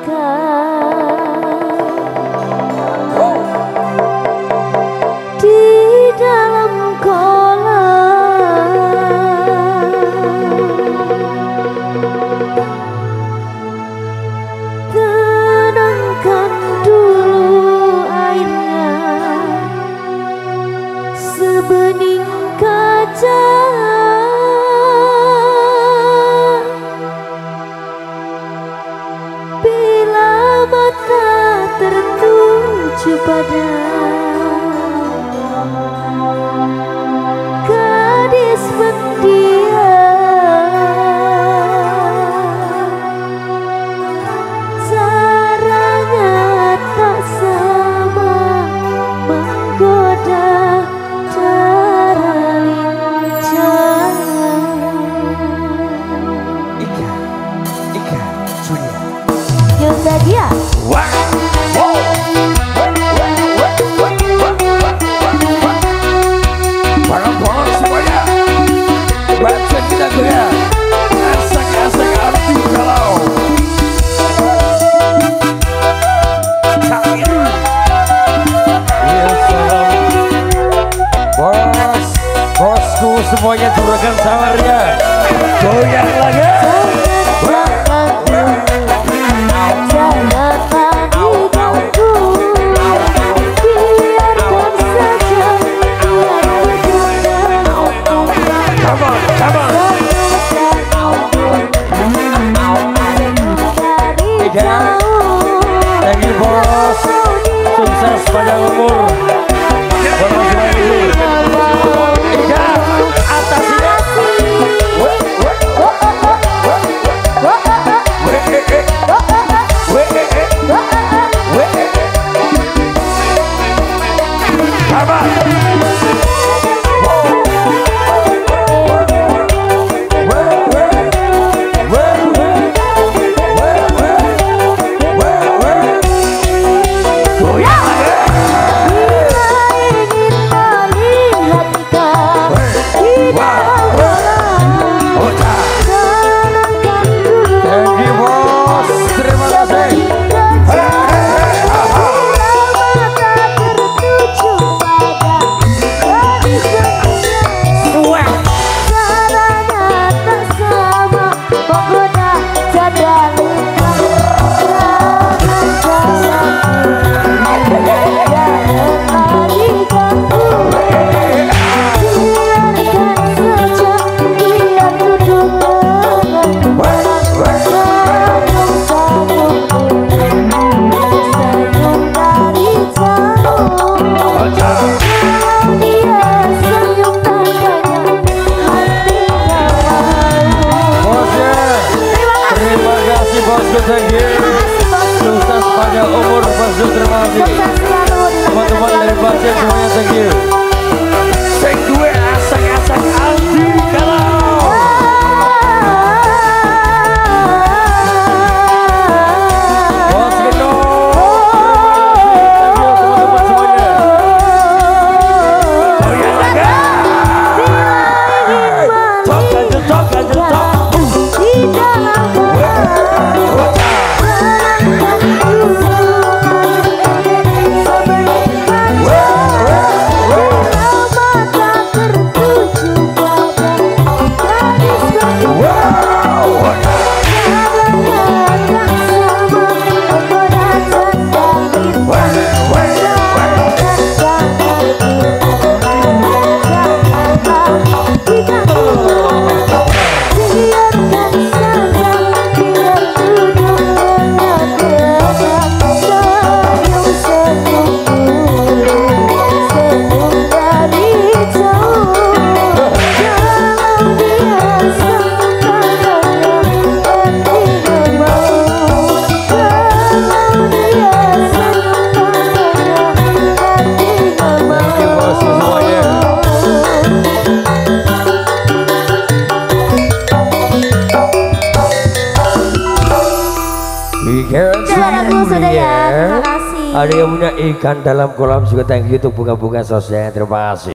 Sebening kaca bila mata tertuju pada gadis pendiam, caranya tak sama menggoda. Dia barang-barang semuanya baca kita goyang asik-asik arti kalau ya salam bosku semuanya turunkan sawarnya goyang lagi. Thank you bos, sukses panjang umur. Sukses panjang umur, bosku, terima kasih teman-teman dari Bacet semuanya, thank you. Sing duwe asak-asak anti kalau bos Gendo, thank you teman-teman semuanya. Oh ya laga tok di dalam ada yang punya ikan dalam kolam juga, thank you untuk bunga-bunga sosnya, terima kasih.